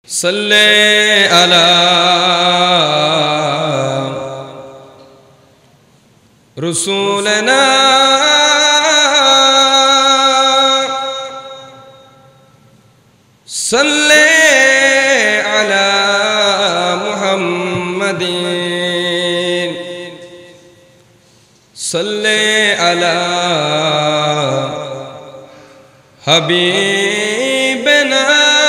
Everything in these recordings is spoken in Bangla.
صلی علی رسولنا صلی علی محمد صلی علی حبیبنا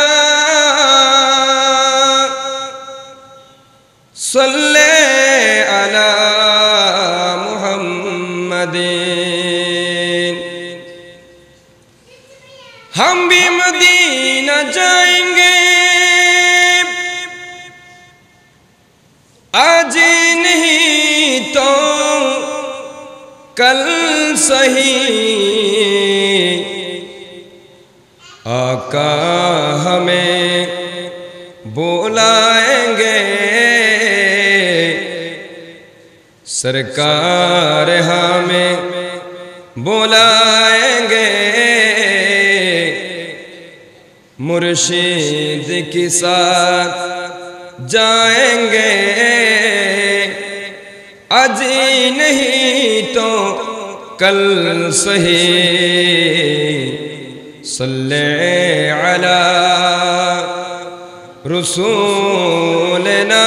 صلی علی محمد۔ ہم بھی مدینہ جائیں گے آج نہیں تو کل صحیح، آقا ہمیں بلائیں گے، سرکار ہمیں بلائیں گے، مرشد کے ساتھ جائیں گے، آج نہیں تو کل صحیح، صلی علی رسولنا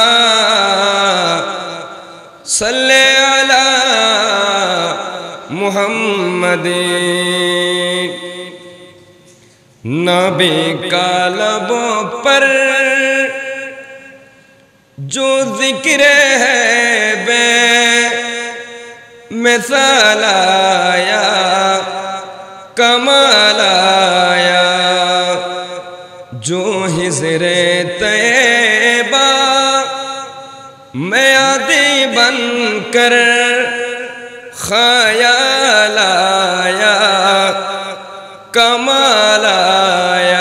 صلی علی محمد۔ نبی کا لبوں پر جو ذکر ہے بے مثال آیا، کمال آیا، جو حضر طیبہ میادی بن کر خیال آیا، کمال آیا،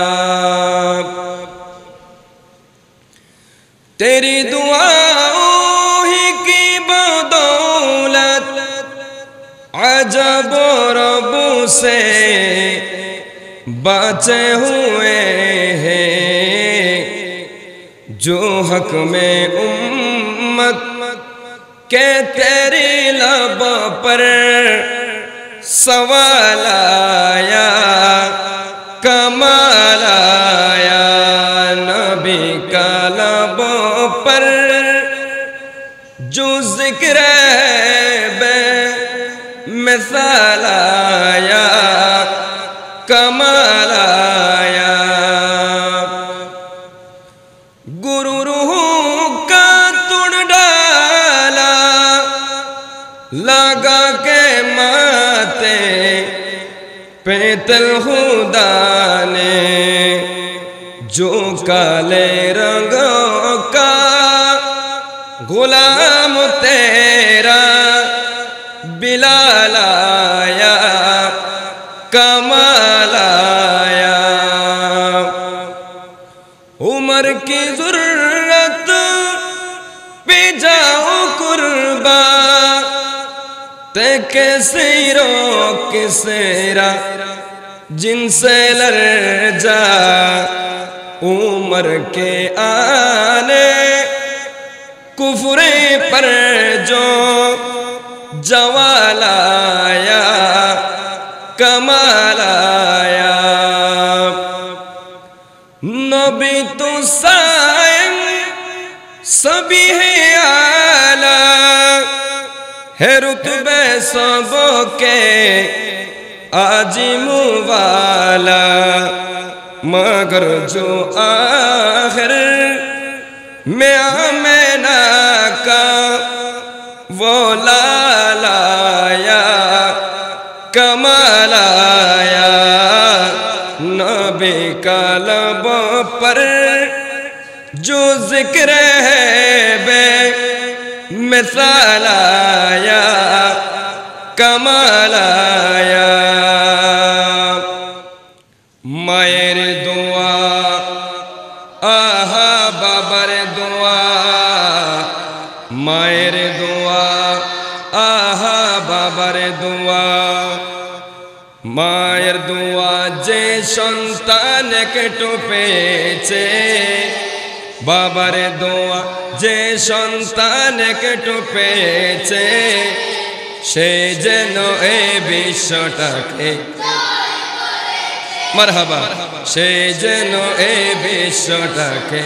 تیری دعاؤں ہی کی بدولت عجب و رب سے بچے ہوئے ہیں، جو حق میں امت کے تیری لب پر سوال آیا، کمال آیا، نبی کا لب پر جو ذکر ہے بے مثال آیا، کمال آیا، گرو روح کا توڑ ڈالا لگا کے ماتے پیتل خدا نے، جو کالے رنگوں کا غلام تیرا بلال آیا، کمال آیا، عمر کی ضرورت پہ جاؤ قربا، تے کیسی رو کسیرا جن سے لرجا، عمر کے آنے کفر پر جو جوال آیا، کمال آیا، نبی تو سائن سبھی ہے اعلیٰ، ہے رتبے سب کے عظیم والا، مگر جو آخر میں آمینہ کا وہ لال آیا، کمال آیا، نبی کا لب پر جو ذکر ہے بے مثال آیا، کمال آیا، مائر دعا آہا بابر دعا، مائر دعا آہا بابر دعا، মায়ের দোয়া যে সন্তান একটু পেয়েছে, বাবার দোয়া যে সন্তান একটু পেয়েছে, সে যেন এই বিশ্বটাকে মারহাবা, সে যেন এই বিশ্বটাকে,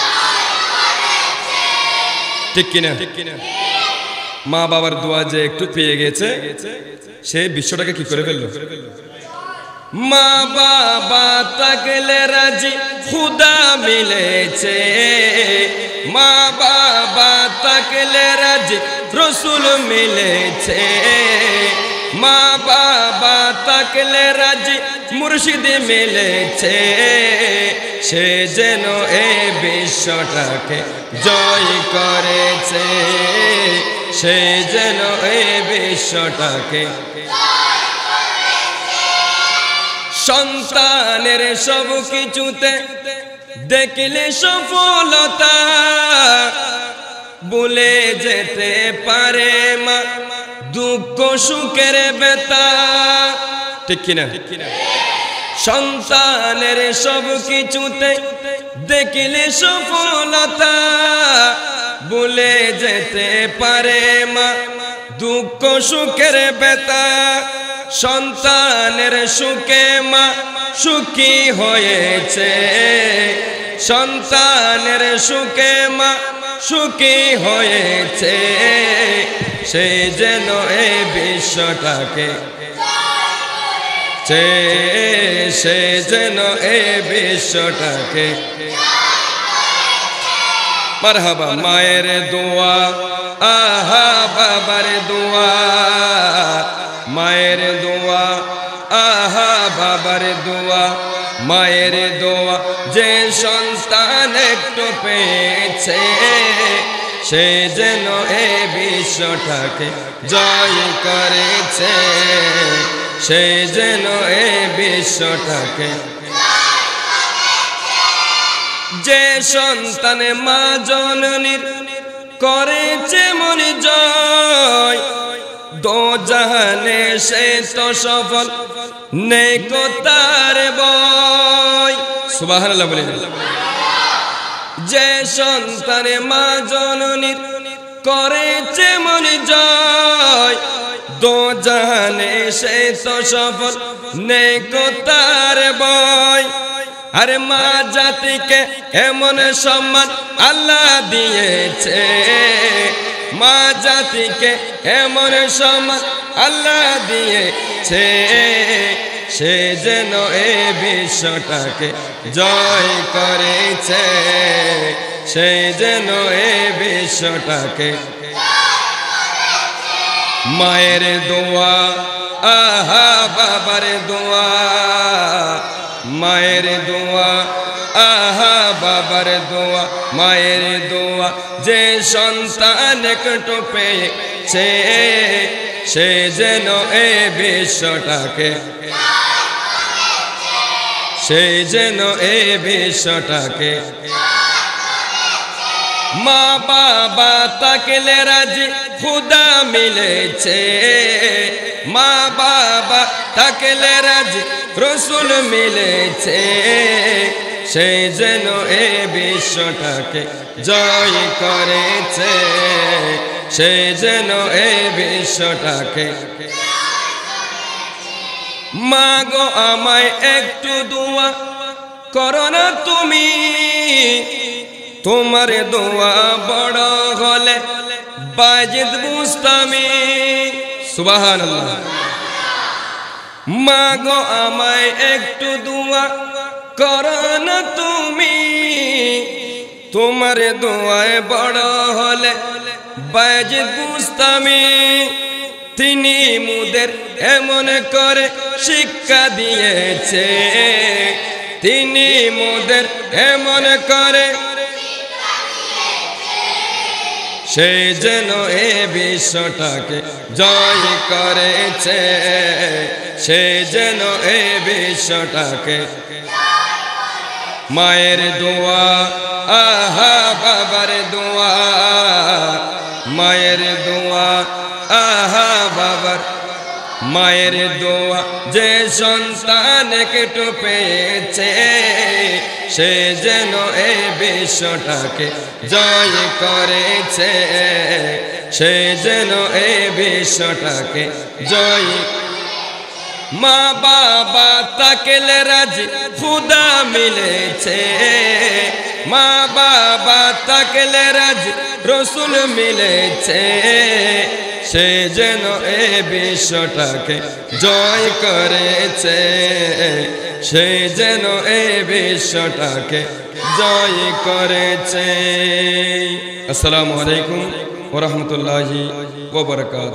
ঠিক কিনা? মা বাবার দোয়া যে একটু পেয়ে গেছে, সে বিশ্বটাকে কি করে ফেললো? মা বাবা থাকলে রাজি খুদা মিলেছে, মা বাবা থাকলে রাজি রসুল মিলেছে, মা বাবা থাকলে রাজি মুর্শিদ মিলেছে, সে যেন এই বিশ্বটাকে জয় করেছে, সে যেন এই বিশ্বটাকে। সন্তানের সব কিছুতে দেখলে সফলতা, বলে যেতে পারে মা দুঃখ সুখের ব্যথা, ঠিক কিনা? সন্তানের সব কিছুতে দেখলে সফলতা, বলে যেতে পারে মা দুঃখ সুখের ব্যথা, সন্তানের সুখে মা সুখী হয়েছে, সন্তানের সুখে মা সুখী হয়েছে, সে যেন এই বিশ্বটাকে, সে যেন এই বিশ্বটাকে মারহাবা। মায়ের দোয়া আহা বাবার দোয়া, মায়ের দোয়া আহা বাবার দোয়া, মায়ের দোয়া যে সন্তান একটু পেয়েছে, সে যেন এই বিশ্বটাকে জয় করেছে, সে যেন এই বিশ্বটাকে। যে সন্তান মা জননীর করেছে মন জয়, দো জাহানে সে তো সফল নেকো তার বয়, সুবহানাল্লাহ বলেন। যে সন্তান মা জননীর করেছে মন জয়, দো জাহানে সে তো সফল নেকো তার বয়। আরে মা জাতিকে এমন সম্মান আল্লাহ দিয়েছে, মা জাতিকে এমন সম্মান আল্লাহ দিয়েছে, সে যেন এই বিশ্বটাকে জয় করেছে, সে যেন এই বিশ্বটাকে। মায়ের দোয়া আহা বাবার দোয়া, মায়ের দোয়া আহা বাবার দোয়া, মায়ের দোয়া যে সন্তান একটু পেয়েছে, সে যেন এই বিশ্বটাকে, সে যেন এই বিশ্বটাকে। মা বাবা থাকলে রাজি খুদা মিলেছে, মা বাবা থাকলে রাজি রসুল মিলেছে, সে যেন এই বিশ্বটাকে জয় করেছে, সে যেন এই বিশ্বটাকে। মা গো আমায় একটু দোয়া করো না তুমি, তোমার দোয়া বড় হলে বাজিদ বুস্তামি, সুবহানাল্লাহ। মা গো আমায় একটু দোয়া করো না তুমি, তোমার দোয়ায় বড় হলে বাজিদ বুস্তামি। তিনি মুদের এমন করে শিক্ষা দিয়েছে, তিনি মুদের এমন করে, সে যেন এই বিশ্বটাকে জয় করেছে, সে যেন এই বিশ্বটাকে। মায়ের দোয়া আহা বাবার দোয়া, মায়ের দোয়া আহা বাবার, মায়ের দোয়া যে সন্তান একটু পেয়েছে সে যেন এই বিশ্বটাকে জয় করেছে, সে যেন এই বিশ্বটাকে জয়। মা বাবা তাকলে রাজি খুদা মিলেছে, মা বাবা তাকলে রাজি রসুল মিলেছে, সে যেন এই বিশ্বটাকে জয় করেছে, সে যেন এই বিশ্বটাকে জয় করেছে। আসসালামু আলাইকুম ওয়া রাহমাতুল্লাহি ওয়া বারাকাতুহু।